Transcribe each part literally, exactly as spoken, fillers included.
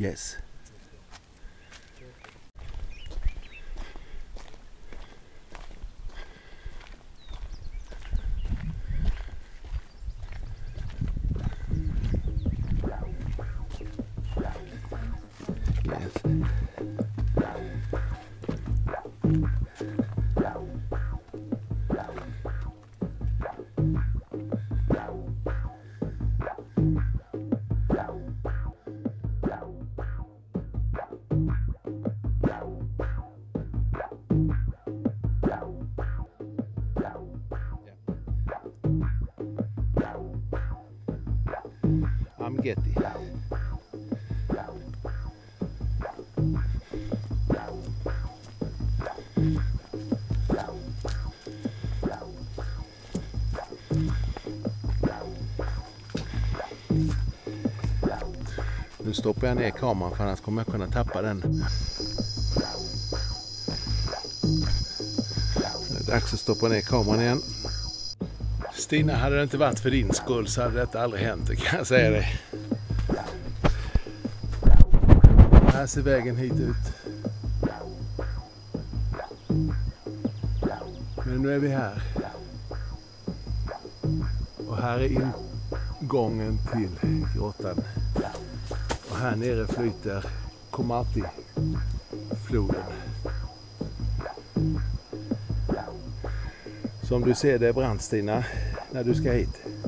Yes. Yes. I'm getting. Nu stoppar jag ner kameran för annars kommer jag kunna tappa den. Det är dags att stoppa ner kameran igen. Stina, hade det inte varit för din skull så hade detta aldrig hänt, det kan jag säga dig. Här ser vägen hit ut. Men nu är vi här. Och här är ingången till grottan. Och här nere flyter Nkomati-floden. Som du ser, det är brant, Stina, när du ska hit.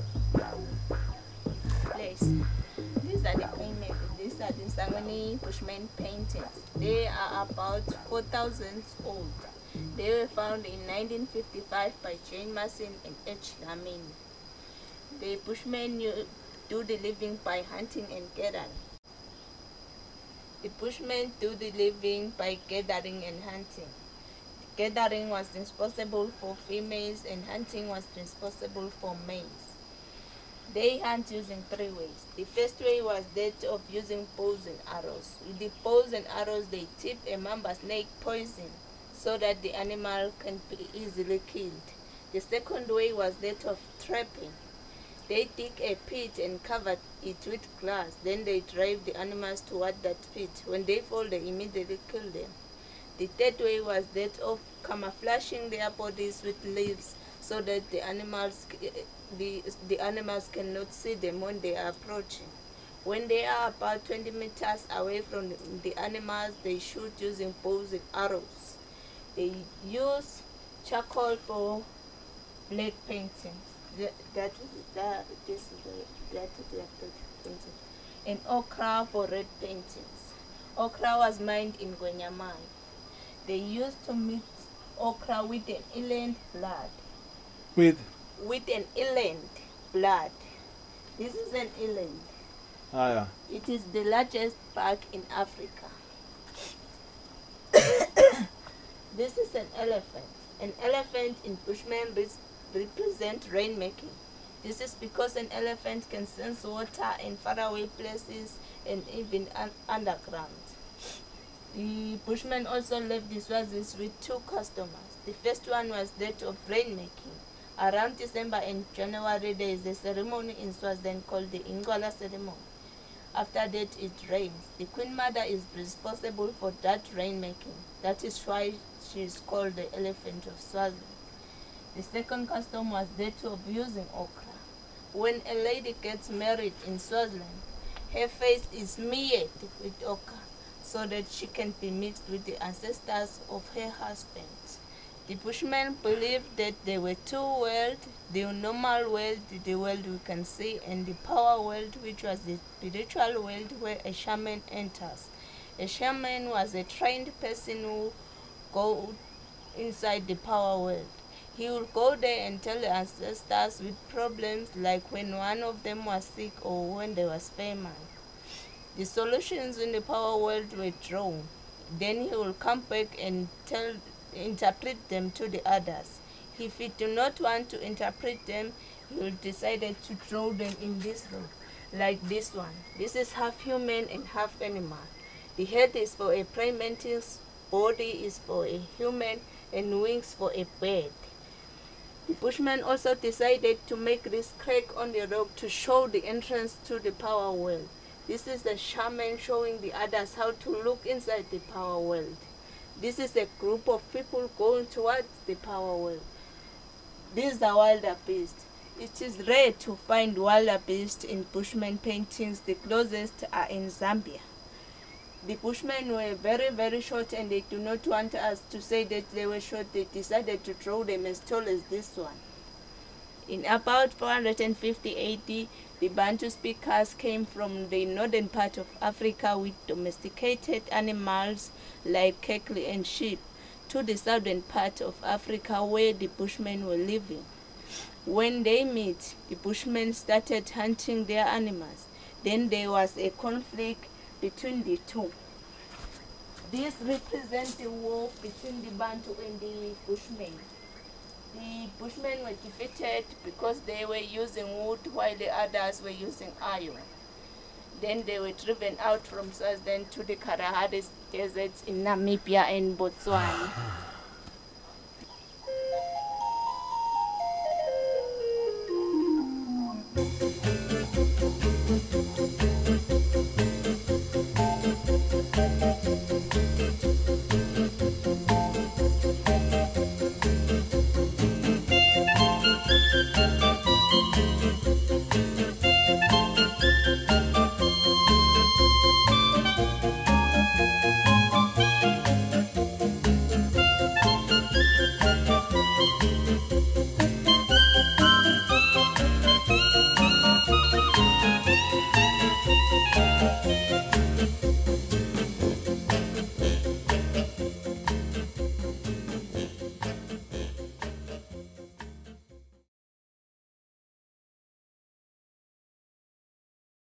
Place. These are the paintings. These are the Nsangwini Bushman paintings. They are about four thousand old. They were found in nineteen fifty-five by Jane Massin and H. Lamin. The Bushmen do the living by hunting and gathering. The Bushmen do the living by gathering and hunting. Gathering was responsible for females and hunting was responsible for males. They hunt using three ways. The first way was that of using bows and arrows. With the bows and arrows, they tip a mamba snake poison so that the animal can be easily killed. The second way was that of trapping. They dig a pit and cover it with glass. Then they drive the animals toward that pit. When they fall, they immediately kill them. The third way was that of camouflaging their bodies with leaves so that the animals, the, the animals cannot see them when they are approaching. When they are about twenty meters away from the animals, they shoot using bows and arrows. They use charcoal for black paintings. That, that, that, this is the, that, that, that painting. And ochre for red paintings. Ochre was mined in Gwenyamai. They used to mix ochre with an eland blood. With? With an eland blood. This is an eland. Ah, yeah. It is the largest bug in Africa. This is an elephant. An elephant in Bushman represents rainmaking. This is because an elephant can sense water in faraway places and even un underground. The Bushmen also left the Swazis with two customers. The first one was that of rainmaking. Around December and January, there is a ceremony in Swaziland called the Ingola ceremony. After that, it rains. The Queen Mother is responsible for that rainmaking. That is why she is called the Elephant of Swaziland. The second custom was that of using ochre. When a lady gets married in Swaziland, her face is smeared with ochre so that she can be mixed with the ancestors of her husband. The Bushmen believed that there were two worlds, the normal world, the world we can see, and the power world, which was the spiritual world where a shaman enters. A shaman was a trained person who go inside the power world. He would go there and tell the ancestors with problems like when one of them was sick or when there was famine. The solutions in the power world were drawn. Then he will come back and tell, interpret them to the others. If he do not want to interpret them, he will decide to draw them in this room, like this one. This is half human and half animal. The head is for a praying mantis, body is for a human, and wings for a bird. The Bushman also decided to make this crack on the rock to show the entrance to the power world. This is a shaman showing the others how to look inside the power world. This is a group of people going towards the power world. These are wildebeest. It is rare to find wildebeest in Bushman paintings. The closest are in Zambia. The Bushmen were very, very short, and they do not want us to say that they were short. They decided to draw them as tall as this one. In about four hundred fifty A D, the Bantu speakers came from the northern part of Africa with domesticated animals like cattle and sheep to the southern part of Africa where the Bushmen were living. When they met, the Bushmen started hunting their animals. Then there was a conflict between the two. This represents the war between the Bantu and the Bushmen. The Bushmen were defeated because they were using wood while the others were using iron. Then they were driven out from Swaziland to the Kalahari deserts in Namibia and Botswana.